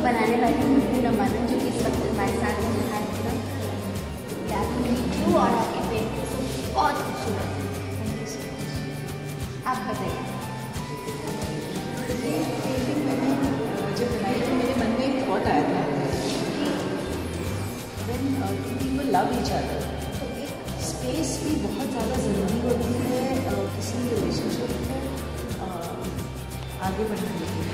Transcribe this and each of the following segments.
बनाने वाली हूँ पूनम आनंद, जो कि इस वक्त हमारे साथ में है। या तो और आपकी पेंटिंग बहुत खूबसूरत है। Thank you so much. आप बताइए। ये पेंटिंग मैंने जब बनाई तो मेरे मन में एक थॉट आया था, when two people love each other, तो एक स्पेस भी बहुत ज़्यादा ज़रूरी होती है किसी रिलेशनशिप को आगे बढ़ने के लिए।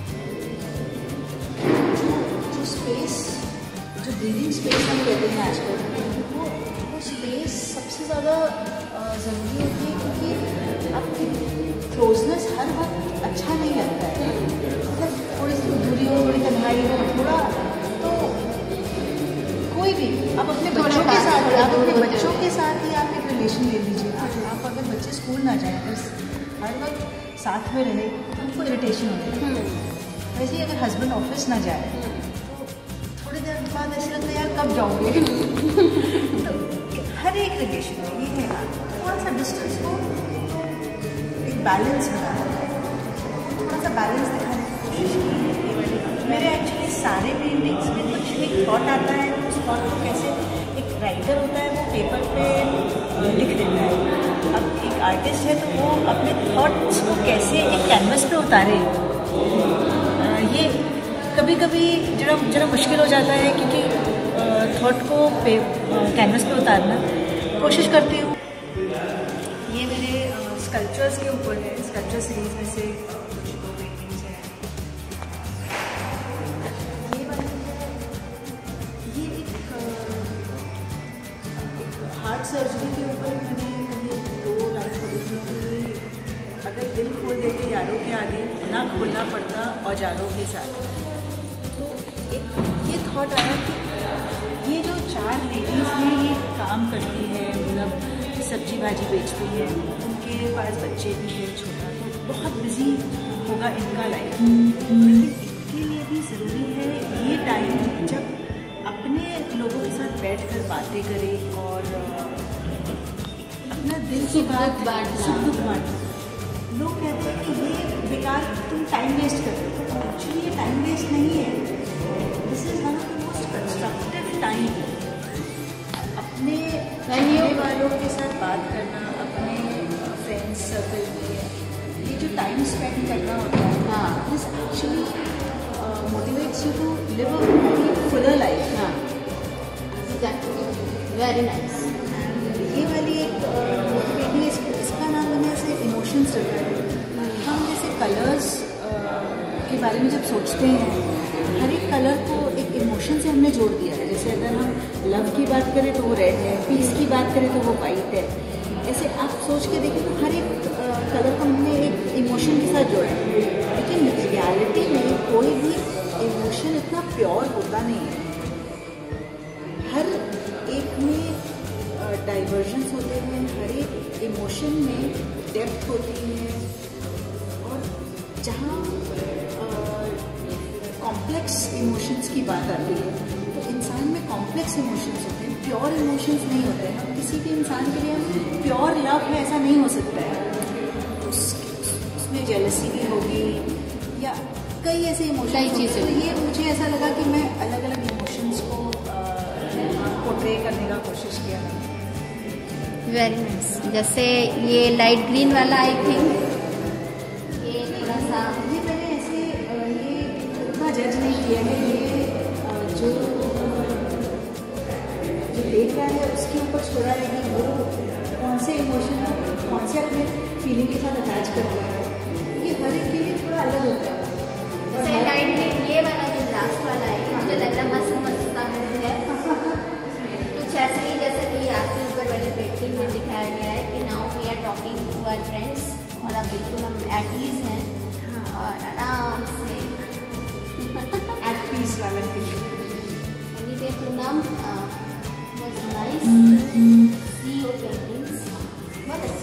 जो स्पेस, जो ब्रीदिंग स्पेस हम कहते हैं आजकल, वो स्पेस सबसे ज़्यादा ज़रूरी होती है, क्योंकि आपकी क्लोजनेस हर वक्त अच्छा नहीं लगता है। मतलब थोड़ी सी दूरी हो, थोड़ी तन्हाई हो, थोड़ा तो कोई भी आप अपने बच्चों के साथ, आप अपने बच्चों के साथ ही आप एक रिलेशन ले लीजिए। आप अगर बच्चे स्कूल ना जाएं, अगर हर वक्त साथ में रहे तो उनको इरिटेशन होती है। वैसे ही अगर हस्बैंड ऑफिस ना जाए तो थोड़ी देर बाद ऐसे लगता है यार कब जाओगे। तो हर एक रिलेशन में ये है, थोड़ा सा डिस्टेंस हो, एक बैलेंस बनाना, थोड़ा सा बैलेंस दिखाने की कोशिश की। मेरे एक्चुअली सारे पेंटिंग्स में कुछ एक थॉट आता है, उस थॉट को कैसे एक राइटर होता है वो पेपर पे लिख देता है। अब एक आर्टिस्ट है तो वो अपने थॉट्स को कैसे एक कैनवस पे उतारे, ये कभी कभी जरा मुश्किल हो जाता है, क्योंकि थॉट को कैनवस पे उतारना कोशिश करती हूँ। ये मेरे स्कल्पचर्स के ऊपर है, स्कल्पचर सीरीज में से कुछ 2 पेंटिंग्स हैं। ये वाली है, ये एक हार्ट सर्जरी के ऊपर मैंने ये 2 लाइन खोली थी। अगर दिल खोल देते यारों के आगे, ना खोलना पड़ता औजारों के साथ। तो एक ये थॉट आया कि ये जो 4 लेडीज़ हैं ये काम करती है, मतलब सब्जी भाजी बेचती है, उनके पास बच्चे भी हैं छोटा, तो बहुत बिजी होगा इनका लाइफ। लेकिन इसके लिए भी ज़रूरी है ये टाइम जब अपने लोगों के साथ बैठकर बातें करें और अपना दिल की बात सुख दुख बांटें। लोग कहते हैं कि ये बेकार तुम टाइम वेस्ट कर रहे हो, एक्चुअली ये टाइम वेस्ट नहीं है। This is one of the most constructive time. अपने जानने वालों के साथ बात करना, अपने फ्रेंड्स सर्कल में ये जो टाइम स्पेंड करना होता है, हाँ, this actually motivates you to live a fuller life. हाँ, वेरी नाइस। ये वाली एक पेंटिंग, इसका नाम मैंने ऐसे इमोशंस रखा है। हम जैसे कलर्स के बारे में जब सोचते हैं, हर एक कलर को एक इमोशन से हमने जोड़ दिया है। जैसे अगर हम लव की बात करें तो वो रेड है, पीस की बात करें तो वो वाइट है। ऐसे आप सोच के देखें तो हर एक कलर को हमने एक इमोशन के साथ जोड़ा है। लेकिन रियलिटी में कोई भी इमोशन इतना प्योर होता नहीं है। हर एक में डाइवर्जन्स होते हैं, हर एक इमोशन में डेप्थ होती है। और जहाँ कॉम्प्लेक्स इमोशंस की बात आती है तो इंसान में कॉम्प्लेक्स इमोशंस होते हैं, प्योर इमोशंस नहीं होते हैं। हम किसी भी इंसान के लिए हम प्योर लव है ऐसा नहीं हो सकता है। उसमें जेलसी भी होगी या कई ऐसे इमोशंस, तो ये मुझे ऐसा लगा कि मैं अलग अलग इमोशंस को पोर्ट्रे करने का कोशिश किया मैंने। Very nice. जैसे ये लाइट ग्रीन वाला आई थिंक ये थोड़ा सा, ये मैंने ऐसे ये इतना जज नहीं किया है। ये जो देख रहा है उसके ऊपर छोड़ा है कि वो कौन से इमोशन कौन से अपने फीलिंग के साथ अटैच कर रहा है। ये हर एक के लिए थोड़ा अलग होता है। जैसे लाइट ग्रीन ये वाला जो लास्ट वाला है, मुझे लग रहा मस्त मस्त सा है कुछ ऐसे ही, जैसे कि आपके ऊपर वाले पेंटिंग में दिखाया गया है कि now we are talking to our friends, और अब बिल्कुल हम एट ईज हैं और आराम से एट पीस वाला feeling. Anyway Poonam, was nice see your paintings, बहुत